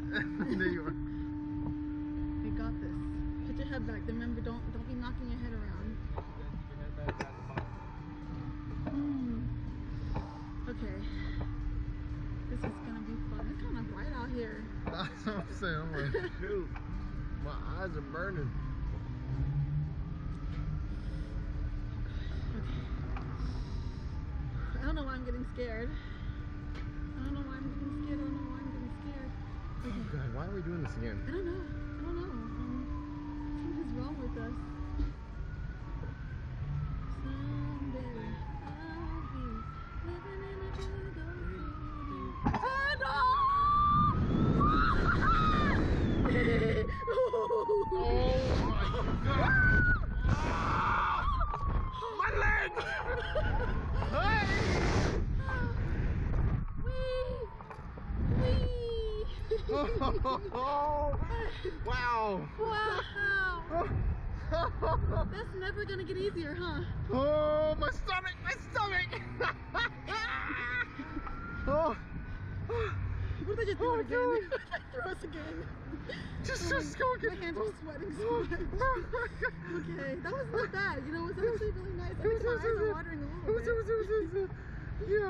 There you are. We got this. Put your head back. Remember, don't be knocking your head around. Okay. This is gonna be fun. It's kind of bright out here. That's what I'm saying. I'm like, shoot, my eyes are burning. Okay. I don't know why I'm getting scared. I don't know why I'm getting scared. I don't know why I'm getting scared. Okay. Oh God, why are we doing this again? I don't know. Something's wrong with us. Someday I'll be living in a good old city. Oh my God! My leg! Hey! Oh, wow! Wow! That's never gonna get easier, huh? Oh, my stomach! My stomach! Oh! What did they just do it again? Throw us again. Just go again. My hands are sweating so much. Okay, that was not bad. You know, it was actually really nice. I think my eyes are watering a little bit. Yeah.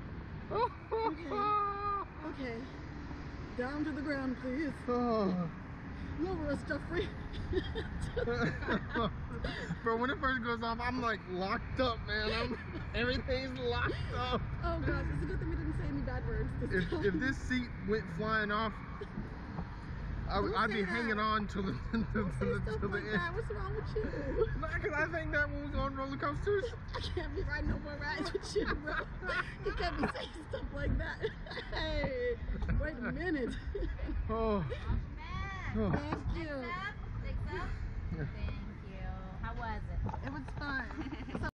Okay. Down to the ground, please. Oh. Lower us, Jeffrey. Bro, when it first goes off, I'm like locked up, man. Everything's locked up. Oh gosh, it's a good thing we didn't say any bad words. If this seat went flying off, I'd be hanging on till the end. What's wrong with you? Not because I think that when we go on roller coasters. I can't be riding no more rides with you, bro. You can't be saying stuff like that. Hey, wait a minute. Oh. Oh. Thank you. Thank you. How was it? It was fun.